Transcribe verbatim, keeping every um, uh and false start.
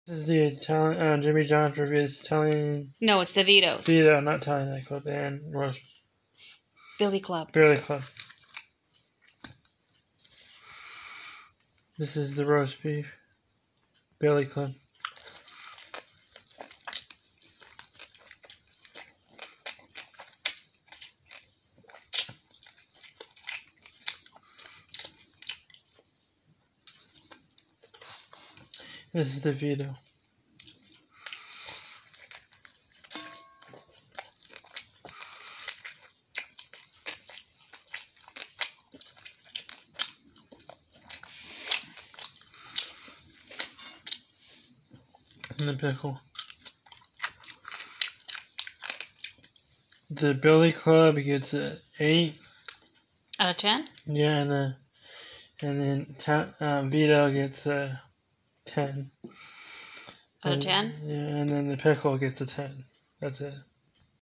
This is the Italian, uh, Jimmy John's reviews Italian. No, it's the Vito's. Vito, not Italian nightclub, and roast. Billy Club. Billy Club. This is the roast beef. Billy Club. This is the Vito. And the pickle. The Billy Club gets an eight out of ten. Yeah, and the and then ta- uh, Vito gets a ten out of ten. Yeah, and then the pickle gets a ten. That's it.